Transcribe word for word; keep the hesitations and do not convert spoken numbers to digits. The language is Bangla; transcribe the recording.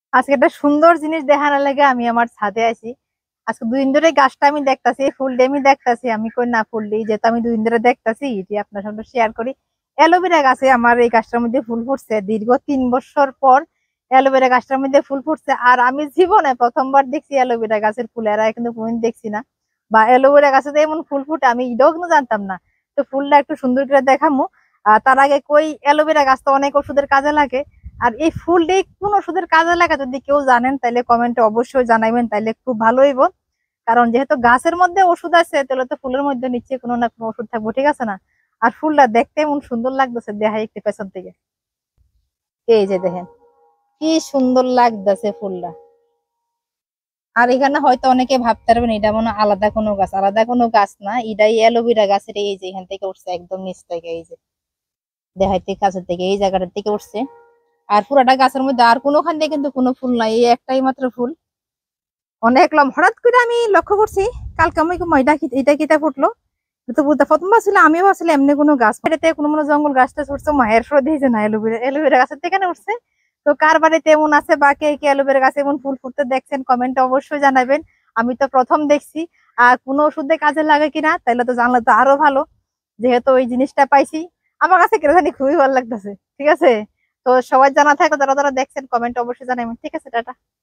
আজকে একটা সুন্দর জিনিস দেখানোর লাগে আমি আমার ছাদে আছি। আজকে দুদিন ধরে গাছটা আমি দেখতাছি, ফুলটা আমি দেখতাছি। আমি কই না ফুলটি যেহেতু আমি দুদিন ধরে দেখতাছি, এটি আপনার সঙ্গে শেয়ার করি। অ্যালোভেরা গাছে আমার এই গাছটার মধ্যে ফুল ফুটছে দীর্ঘ তিন বছর পর। অ্যালোভেরা গাছটার মধ্যে ফুল ফুটছে, আর আমি জীবনে প্রথমবার দেখছি অ্যালোভেরা গাছের ফুল, এর আগে কিন্তু কোনদিন দেখছি না। বা অ্যালোভেরা গাছে তো এমন ফুল ফুটে আমি এটাও কিন্তু জানতাম না। তো ফুলটা একটু সুন্দর করে দেখামু। আহ তার আগে কই, অ্যালোভেরা গাছ তো অনেক ওষুধের কাজে লাগে। আর এই ফুলটি কোন ওষুধের কাজে লাগে যদি কেউ জানেন তাহলে কমেন্টে অবশ্যই জানাবেন, তাহলে খুব ভালো হইব। কারণ যেহেতু গাছের মধ্যে ওষুধ আছে তাহলে তো ফুলের মধ্যে নিশ্চয়ই কোনো না কোনো ওষুধ থাকবো, ঠিক আছে না? আর ফুলটা দেখতে এমন সুন্দর লাগতেছে, দেখাই একটু পেছন থেকে। এই যে দেখেন কি সুন্দর লাগতেছে ফুলটা। আর এখানে হয়তো অনেকে ভাবতে পারবেন এটা মনে হয় আলাদা কোনো গাছ, আলাদা কোনো গাছ না, এটাই অ্যালোভেরা গাছের। এই যে এখান থেকে উঠছে একদম নিচ থেকে, এই যে দেখাইতে কাছের থেকে এই জায়গাটা থেকে উঠছে। আর পুরাটা গাছের মধ্যে আর কোনোখান দিয়ে কিন্তু কোনো ফুল নাই, এই একটাই মাত্র ফুল। অনেক লম হঠাৎ করে আমি লক্ষ্য করছি কালকে আমি এটা কি- এটা কিতা ফুটলো। তো বুঝতে প্রথম ছিল আমিও ভাবছিলাম এমনি কোনো গাছ বাড়িতে কোনো মনে জঙ্গল গাছটা উঠছে, মায়ের সরে দিয়েছে না এলোভেরা এলোভেরা গাছের থেকে উঠছে। তো কার বাড়িতে এমন আছে বা কে কে অ্যালোভেরা গাছে এমন ফুল ফুটতে দেখছেন কমেন্টে অবশ্যই জানাবেন। আমি তো প্রথম দেখছি। আর কোনো ওষুধে কাজে লাগে কিনা তাইলে তো জানলে তো আরো ভালো, যেহেতু ওই জিনিসটা পাইছি। আমার কাছে কেন জানি খুবই ভালো লাগতেছে, ঠিক আছে। তো সবাই জানা থাকো, যারা যারা দেখছেন কমেন্ট অবশ্যই জানাবেন, ঠিক আছে, টাটা।